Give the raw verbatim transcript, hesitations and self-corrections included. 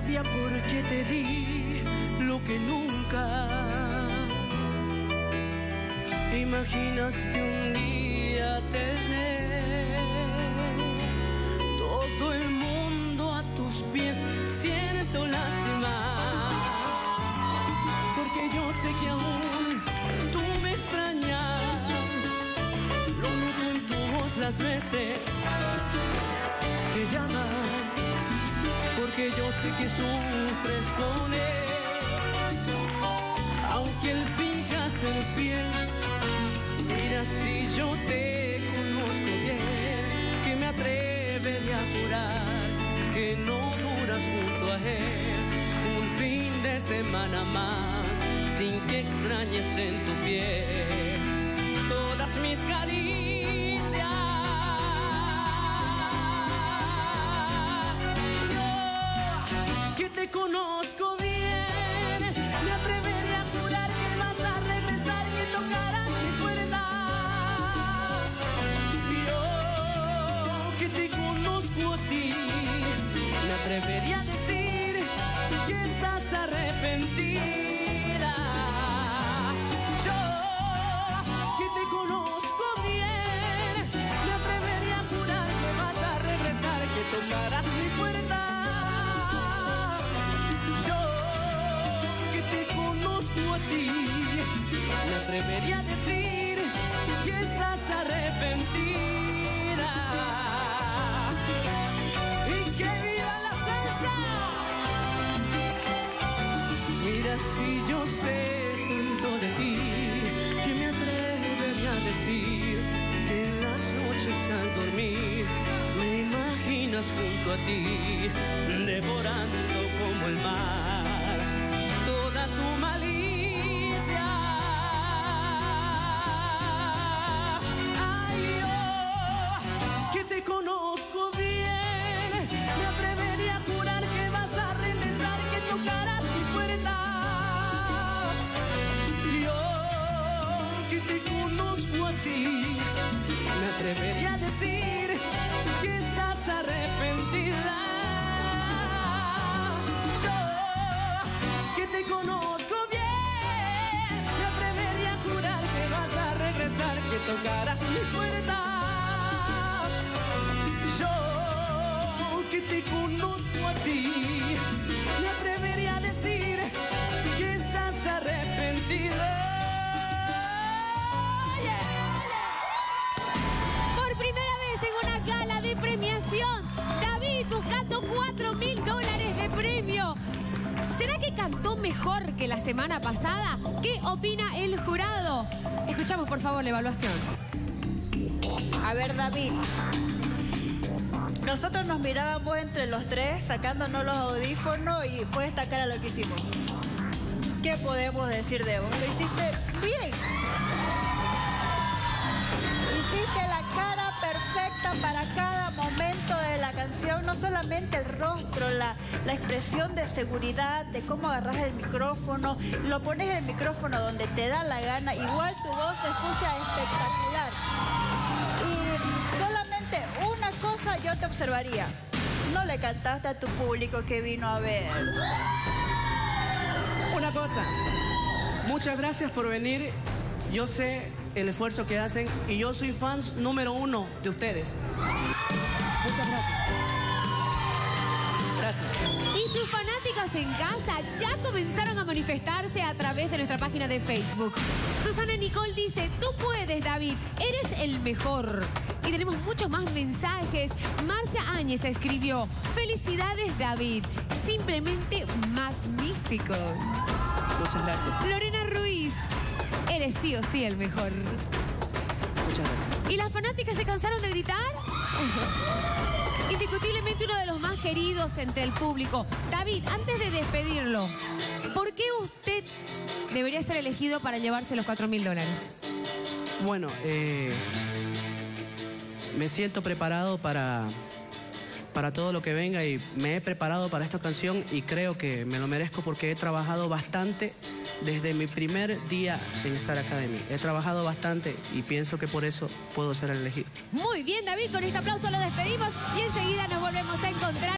rabia porque te di lo que nunca imaginaste un día tener. Todo el mundo a tus pies, siento lástima, porque yo sé que aún tú me extrañas. Lo noto en tu voz las veces que llamas, porque yo sé que sufres con él. Aunque él finja ser fiel, mira si yo te conozco bien, que me atrevería a jurar que no duras junto a él un fin de semana más, sin que extrañes en tu piel todas mis caricias. Yo, que te conozco bien, me atrevería a jurar que vas a regresar, que tocarás mi puerta. Yo, que te conozco a ti, me atrevería a decir que estás arrepentida. Yo, que te conozco bien, me atrevería a jurar que vas a regresar, que tocarás mi puerta. Yo, que te conozco a ti, me atrevería a decir que estás arrepentida. Mira si yo sé tanto de ti, que me atrevería a decir que en las noches al dormir me imaginas junto a ti, devorando como el mar toda tu malicia. Ay, yo, que te conozco bien, me atrevería a jurar que vas a regresar, que tocarás mi puerta. Me atrevería a decir que estás arrepentida. Yo, que te conozco bien, me atrevería a jurar que vas a regresar, que tocarás mi puerta. Yo, que te conozco a ti, me atrevería a decir que estás arrepentida. Premiación, David buscando cuatro mil dólares de premio. ¿Será que cantó mejor que la semana pasada? ¿Qué opina el jurado? Escuchamos por favor la evaluación. A ver, David, nosotros nos mirábamos entre los tres sacándonos los audífonos y fue esta cara lo que hicimos. ¿Qué podemos decir de vos? Lo hiciste bien. Hiciste la cara perfecta para cada momento de la canción, no solamente el rostro, la, la expresión de seguridad, de cómo agarras el micrófono, lo pones el micrófono donde te da la gana, igual tu voz se escucha espectacular. Y solamente una cosa yo te observaría, no le cantaste a tu público que vino a ver. Una cosa, muchas gracias por venir, yo sé el esfuerzo que hacen y yo soy fans número uno de ustedes. Muchas gracias. Gracias. Y sus fanáticos en casa ya comenzaron a manifestarse a través de nuestra página de Facebook. Susana Nicole dice, tú puedes, David, eres el mejor. Y tenemos muchos más mensajes. Marcia Áñez escribió, felicidades, David, simplemente magnífico. Muchas gracias. Lorena Ruiz, eres sí o sí el mejor. Muchas gracias. ¿Y las fanáticas se cansaron de gritar? Indiscutiblemente uno de los más queridos entre el público. David, antes de despedirlo, ¿por qué usted debería ser elegido para llevarse los cuatro mil dólares? Bueno, eh, me siento preparado para, para todo lo que venga y me he preparado para esta canción y creo que me lo merezco porque he trabajado bastante desde mi primer día en Star Academy. He trabajado bastante y pienso que por eso puedo ser elegido. Muy bien, David, con este aplauso lo despedimos y enseguida nos volvemos a encontrar.